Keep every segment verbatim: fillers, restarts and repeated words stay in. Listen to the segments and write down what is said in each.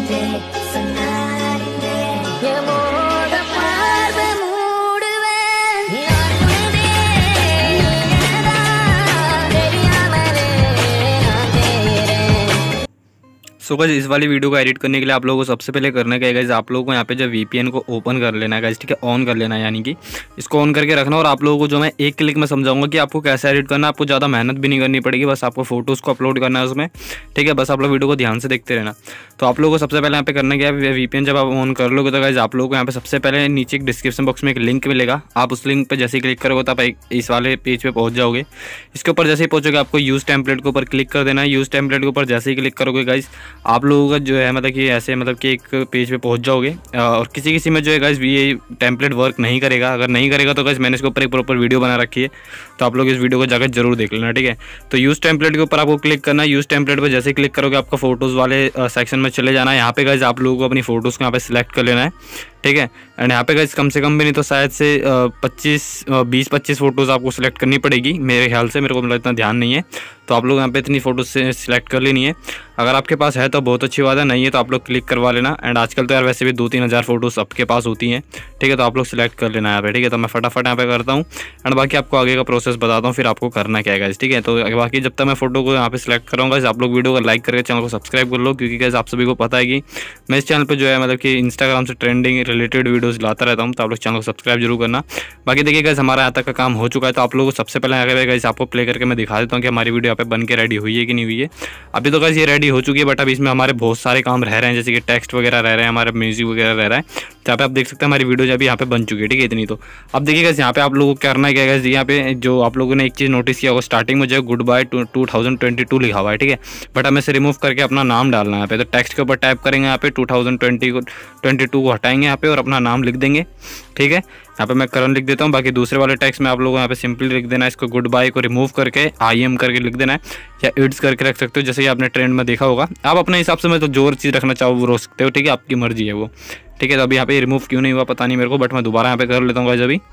So guys इस वाली video को एडिट करने के लिए आप लोगों को सबसे पहले करना क्या है गाइस, आप लोगों को यहाँ पे जो वीपीएन को ओपन कर लेना है गाइस, ठीक है, ऑन कर लेना है, यानी कि इसको ऑन करके रखना। और आप लोगों को जो मैं एक क्लिक में समझाऊंगा कि आपको कैसे एडिट करना है, आपको ज़्यादा मेहनत भी नहीं करनी पड़ेगी, बस आपको फोटोज़ को अपलोड करना है उसमें, ठीक है। बस आप लोग वीडियो को ध्यान से देखते रहना। तो आप लोगों को सबसे पहले यहाँ पे करना क्या है, वीपीएन जब आप ऑन कर लोगे तो गाइस आप लोगों को यहाँ पे सबसे पहले नीचे एक डिस्क्रिप्शन बॉक्स में एक लिंक मिलेगा, आप उस लिंक पर जैसे ही क्लिक करोगे तो आप इस वाले पेज पे पहुंच जाओगे। इसके ऊपर जैसे ही पहुंचोगे आपको यूज़ टेम्पलेट के ऊपर क्लिक कर देना है। यूज़ टेम्पलेट के ऊपर जैसे ही क्लिक करोगे गाइस आप लोगों का जो है मतलब कि ऐसे मतलब कि एक पेज पे पहुंच जाओगे। और किसी किसी में जो है गाइस ये टेम्पलेट वर्क नहीं करेगा, अगर नहीं करेगा तो गाइस मैंने इसके ऊपर एक प्रॉपर वीडियो बना रखी है, तो आप लोग इस वीडियो को जाकर जरूर देख लेना, ठीक है। तो यूज़ टेम्पलेट के ऊपर आपको क्लिक करना है। यूज़ टेम्पलेट पर जैसे क्लिक करोगे आपका फोटोज़ वाले सेक्शन में चले जाना है। यहाँ पे गाइस आप लोगों को अपनी फोटोज़ को यहाँ पे सिलेक्ट कर लेना है, ठीक है। एंड यहाँ पे गाइस कम से कम भी नहीं तो शायद से पच्चीस बीस पच्चीस फोटोज़ आपको सिलेक्ट करनी पड़ेगी मेरे ख्याल से, मेरे को मतलब इतना ध्यान नहीं है। तो आप लोग यहाँ पे इतनी फ़ोटोज़ से सिलेक्ट कर लेनी है। अगर आपके पास है तो बहुत अच्छी बात है, नहीं है तो आप लोग क्लिक करवा लेना। एंड आजकल तो यार वैसे भी दो तीन हज़ार फोटोज़ सबके पास होती हैं, ठीक है। तो आप लोग सिलेक्ट कर लेना यहाँ पे, ठीक है। तो मैं फटाफट यहाँ पे करता हूँ एंड बाकी आपको आगे का प्रोसेस बताता हूँ, फिर आपको करना क्या है गाइस, ठीक है। तो बाकी जब तक मैं फोटो को यहाँ पे सिलेक्ट करूँगा आप लोग वीडियो को लाइक करके चैनल को सब्सक्राइब कर लो, क्योंकि गाइस आप सभी को पता है कि मैं इस चैनल पर जो है मतलब कि इंस्टाग्राम से ट्रेंडिंग रिलेटेड वीडियोज़ लाता रहता हूँ। तो आप लोग चैनल को सब्सक्राइब जरूर करना। बाकी देखिए गाइस हमारा यहाँ तक का काम हो चुका है, तो आप लोगों को सबसे पहले आगे गाइस आपको प्ले करके मैं दिखा देता हूँ कि हमारी वीडियो यहाँ पे बन के रेडी हुई है कि नहीं हुई है। अभी तो गाइस ये रेडी हो चुकी है, बट अभी इसमें हमारे बहुत सारे काम रह रहे हैं, जैसे कि टेक्स्ट वगैरह रह रहे हैं, हमारा म्यूजिक वगैरह रह रहा है। यहाँ पे आप देख सकते हैं हमारी वीडियो अभी यहाँ पे बन चुकी है, ठीक है, इतनी। तो अब देखिए गाइस यहाँ पे आप लोगों को करना है क्या गाइस, यहाँ पे जो आप लोगों ने एक चीज़ नोटिस किया होगा स्टार्टिंग में जो है good bye two thousand twenty two लिखा हुआ है, ठीक है। बट हमें से रिमूव करके अपना नाम डालना है यहाँ पे। तो टेक्स्ट के ऊपर टाइप करेंगे यहाँ पे टू थाउजेंड ट्वेंटी को ट्वेंटी टू को हटाएंगे यहाँ पे और अपना नाम लिख देंगे, ठीक है। यहाँ पे मैं करण लिख देता हूँ। बाकी दूसरे वाले टेक्स्ट में आप लोगों को यहाँ पे सिंपली लिख देना है, इसको गुड बाय को रिमूव करके आई एम करके लिख देना है, या इट्स करके रख सकते हो, जैसे कि आपने ट्रेंड में देखा होगा। आप अपने हिसाब से मैं तो जो चीज़ रखना चाहो वो रख सकते हो, ठीक है, आपकी मर्जी है वो, ठीक है। तो अभी यहाँ पे रिमूव क्यों नहीं हुआ पता नहीं मेरे को, बट मैं दोबारा यहाँ पे कर लेता हूँ गाइस अभी।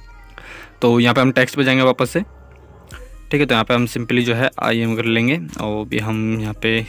तो यहाँ पे हम टेक्स्ट पे जाएंगे वापस से, ठीक है। तो यहाँ पे हम सिंपली जो है आई एम कर लेंगे और भी हम यहाँ पे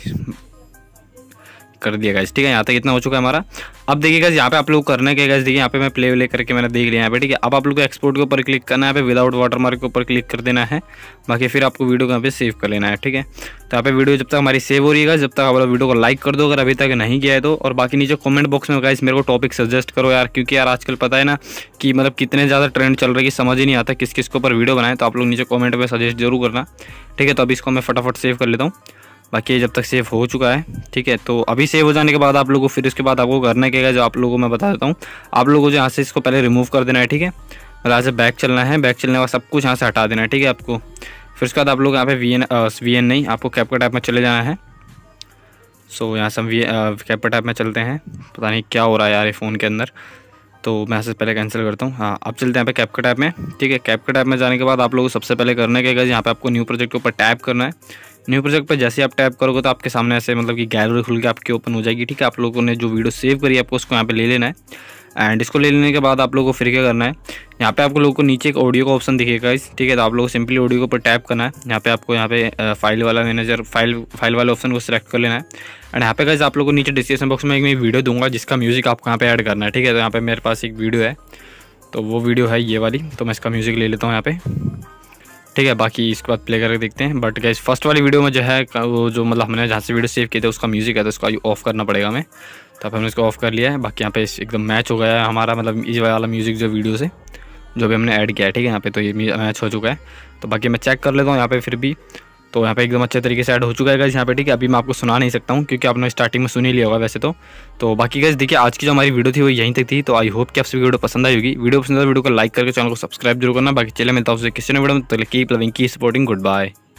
कर दिया गाइस, ठीक है। यहाँ तक इतना हो चुका है हमारा। अब देखिए गाइस यहाँ पे आप लोग करना क्या गाइस, देखिए यहाँ पे मैं प्ले व्ले करके मैंने देख लिया यहाँ पे, ठीक है। अब आप लोग को एक्सपोर्ट के ऊपर क्लिक करना है, यहाँ पे विदाउट वाटरमार्क के ऊपर क्लिक कर देना है। बाकी फिर आपको वीडियो को यहाँ पे सेव कर लेना है, ठीक है। तो यहाँ पे वीडियो जब तक हमारी सेव हो रही है, जब तक आप लोग वीडियो को लाइक कर दो अगर अभी तक नहीं किया है तो। और बाकी नीचे कमेंट बॉक्स में गाइस मेरे को टॉपिक सजेस्ट करो यार, क्योंकि यार आजकल पता है ना कि मतलब कितने ज़्यादा ट्रेंड चल रही है, समझ ही नहीं आता किस किस के ऊपर वीडियो बनाए। तो आप लोग नीचे कमेंट में सजेस्ट जरूर करना, ठीक है। तो अभी इसको मैं फटाफट सेव कर लेता हूँ। बाकी जब तक सेव हो चुका है, ठीक है। तो अभी सेव हो जाने के बाद आप लोगों को फिर इसके बाद आपको करना क्या है, जो आप लोगों को मैं बता देता हूँ। आप लोगों को यहाँ से इसको पहले रिमूव कर देना है, ठीक है। और यहाँ से बैक चलना है, बैक चलने के बाद सब कुछ यहाँ से हटा देना है, ठीक है आपको। फिर उसके बाद आप लोग यहाँ पे वी एन वी एन नहीं आपको कैपकट ऐप में चले जाना है। सो यहाँ से हम वी कैपकट ऐप में चलते हैं। पता नहीं क्या हो रहा है यार ये फ़ोन के अंदर, तो मैं यहाँ से पहले कैंसिल करता हूँ। हाँ अब चलते हैं यहाँ पे कैपकट ऐप में, ठीक है। कैपकट ऐप में जाने के बाद आप लोगों को सबसे पहले करना क्या है, यहाँ पे आपको न्यू प्रोजेक्ट के ऊपर टैप करना है। न्यू प्रोजेक्ट पर जैसे आप टैप करोगे तो आपके सामने ऐसे मतलब कि गैलरी खुल के आपकी ओपन हो जाएगी, ठीक है। आप लोगों ने जो वीडियो सेव करी है आपको उसको यहाँ पे ले लेना है। एंड इसको ले लेने के बाद आप लोगों को फिर क्या करना है, यहाँ पे आपको लोगों को नीचे एक ऑडियो का ऑप्शन दिखेगा इस, ठीक है। तो आप लोगों को सिंपली ऑडियो के ऊपर टैप करना है। यहाँ पे आपको यहाँ पे फाइल वाला मैनेजर फाइल फाइल वाले ऑप्शन को सिलेक्ट कर लेना है। एंड यहाँ पे गाइस आप लोगों को नीचे डिस्क्रिप्शन बॉक्स में एक मैं वीडियो दूंगा जिसका म्यूजिक आपको यहाँ पे ऐड करना है, ठीक है। तो यहाँ पे मेरे पास एक वीडियो है, तो वो वीडियो है ये वाली, तो मैं इसका म्यूजिक ले लेता हूँ यहाँ पे, ठीक है। बाकी इसके बाद प्ले करके देखते हैं। बट गाइस फर्स्ट वाली वीडियो में जो है वो जो मतलब हमने जहाँ से वीडियो सेव किए थे उसका म्यूजिक है, तो उसको ऑफ करना पड़ेगा हमें। तो अब हमने इसको ऑफ कर लिया है। बाकी यहाँ पे एकदम मैच हो गया है हमारा मतलब इस वाला म्यूजिक जो वीडियो से जो भी हमने ऐड किया है, ठीक है। यहाँ पे तो ये मैच हो चुका है। तो बाकी मैं चेक कर लेता हूँ यहाँ पे फिर भी, तो यहाँ पे एकदम अच्छे तरीके से ऐड हो चुका है गाइस यहाँ पे, ठीक है। अभी मैं आपको सुना नहीं सकता हूँ क्योंकि आपने स्टार्टिंग में सुन ही लिया होगा वैसे तो। तो बाकी गाइस देखिए आज की जो हमारी वीडियो थी वो यहीं तक थी। तो आई होप कि आप सभी वीडियो पसंद आई होगी। वीडियो पसंद आए वीडियो को लाइक करके चैनल को सब्सक्राइब जरूर करना। बाकी चले मिलता हूँ किसी ने वीडियो में, तो keep loving keep supporting, good bye.